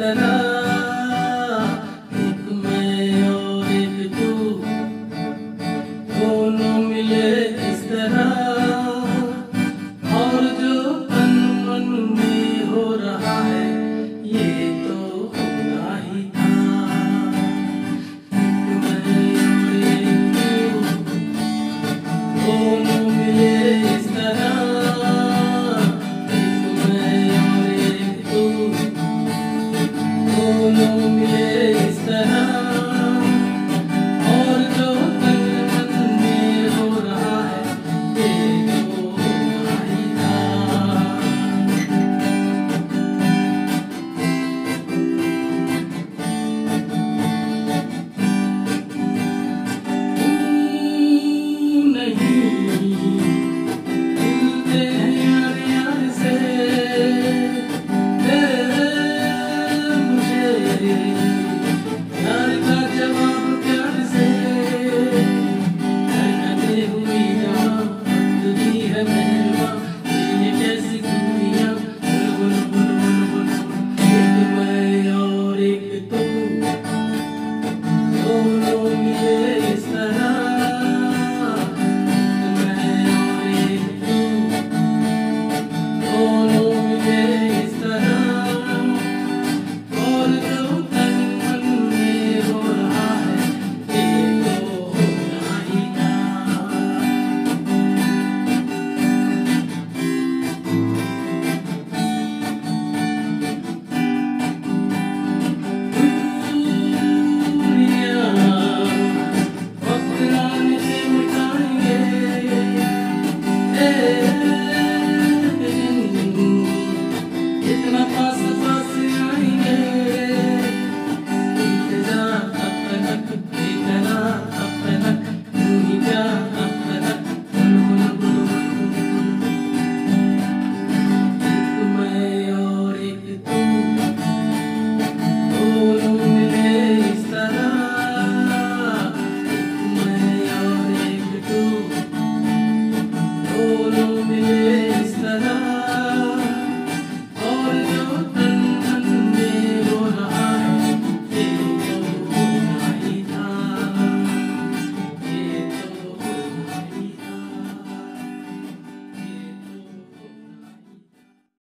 तरह, एक मैं और एक तू, दोनों मिले इस तरह। और जो तन मन में हो रहा है ये तो होना ही था। एक मैं और एक तू, दोनों